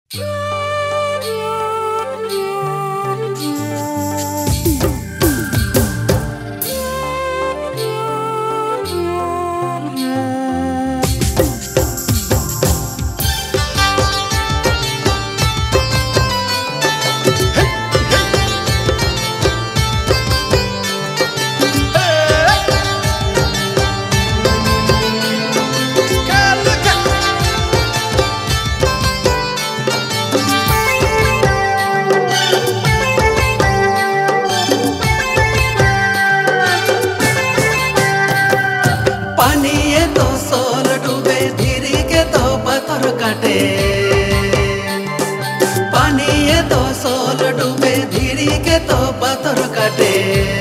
पानी तो सोल डूबे धीरी के तो पत्थर काटे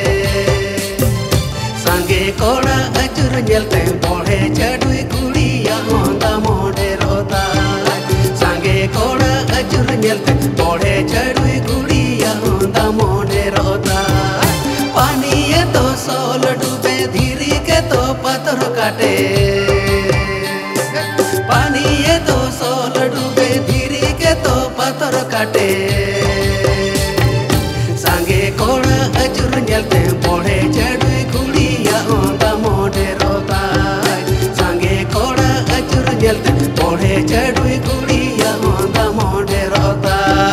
संगे कोड़ा अचुर जलते बोढ़े चढ़ुई कुड़िया होंदा मोड़े रोता संगे कोड़ा अचुर जलते बोढ़े चढ़ुई कुड़िया होंदा मोड़े रोता पानी तो सोल डूबे धीरी के तो पत्थर काटे पानी तो सोल डूबे धीरी के तो पत्थर काटे संगे कोड़ा अचुर जलते बोढ़े चढ़ुई कुड़िया होंदा मोड़े रोता संगे कोड़ा अचुर जलते बोढ़े चढ़ुई कुड़िया होंदा मोड़े रोता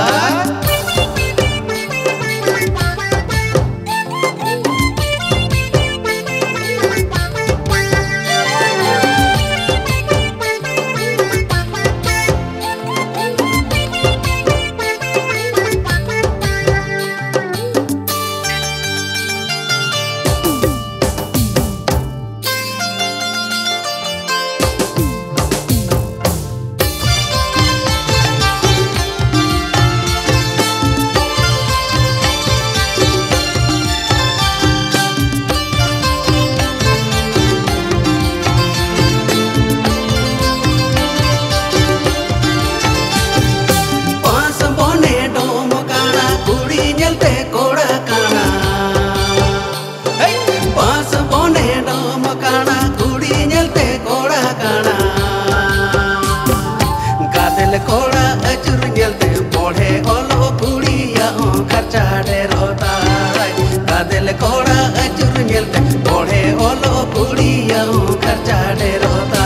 कोड़ा अचुर जलते बोढ़े ओलो कुड़िया खर्चा डे रोता कादिल कोड़ा अचुर जलते बोढ़े ओलो कुड़िया खर्चा डे रोता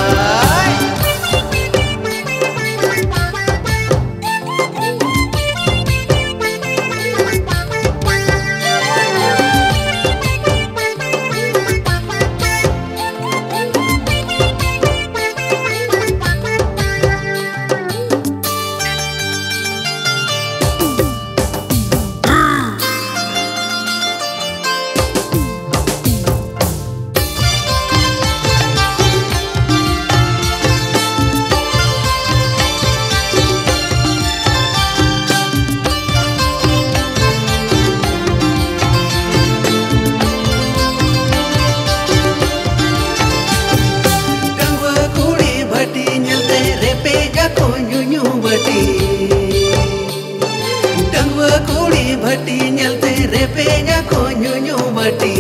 डंगवा कुड़ी भट्टी जलते रेपे जाको न्यू बटी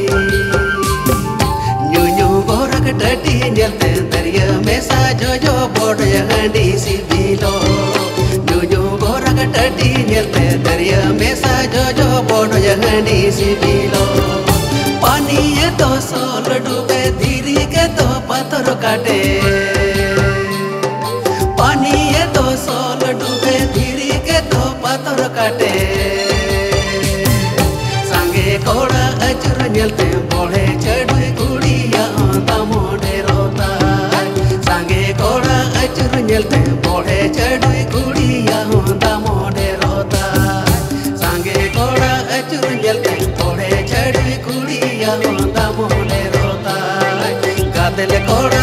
न्यू गोरख टटी जलते दरिया में साजो जो बोट हंडी सी बिलो न्यू गोरख टटी जलते दरिया में साजो जो बोट हंडी सी बिलो पानी तो सोल डूबे धीरी के तो पत्थर काटे पानी तो सोल डूबे धीरी के तो पत्थर काटे संगे कोड़ा अचुर जलते बोढ़े चढ़ुई कुड़िया होंदा मोड़े रोता संगे कोड़ा अचुर जलते बोढ़े चढ़ुई कुड़िया होंदा मोड़े रोता संगे कोड़ा अचुर जलते बोढ़े चढ़ुई कुड़िया होंदा मोड़े रोता कादिल कोड़ा